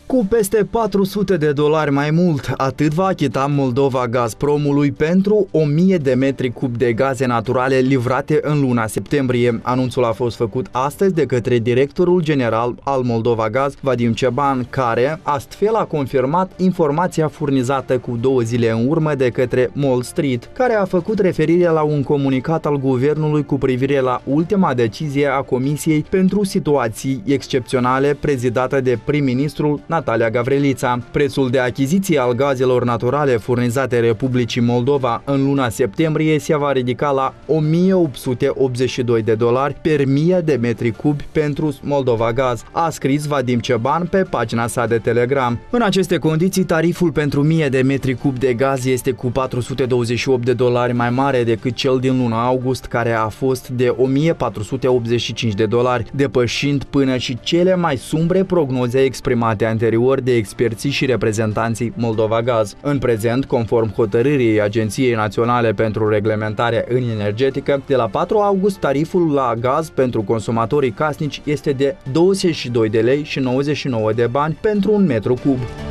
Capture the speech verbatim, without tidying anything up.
Cu peste patru sute de dolari mai mult, atât va achita Moldova Gazpromului pentru o mie de metri cub de gaze naturale livrate în luna septembrie. Anunțul a fost făcut astăzi de către directorul general al Moldova Gaz, Vadim Ceban, care astfel a confirmat informația furnizată cu două zile în urmă de către Mall Street, care a făcut referire la un comunicat al guvernului cu privire la ultima decizie a Comisiei pentru situații excepționale prezidată de prim-ministrul Natalia Gavrilița. Prețul de achiziție al gazelor naturale furnizate Republicii Moldova în luna septembrie se va ridica la o mie opt sute optzeci și doi de dolari per mie de metri cubi pentru Moldova Gaz, a scris Vadim Ceban pe pagina sa de Telegram. În aceste condiții, tariful pentru o mie de metri cubi de gaz este cu patru sute douăzeci și opt de dolari mai mare decât cel din luna august, care a fost de o mie patru sute optzeci și cinci de dolari, depășind până și cele mai sumbre prognoze exprimate anterior de experții și reprezentanții Moldova Gaz. În prezent, conform hotărârii Agenției Naționale pentru Reglementare în Energetică, de la patru august tariful la gaz pentru consumatorii casnici este de douăzeci și doi de lei și nouăzeci și nouă de bani pentru un metru cub.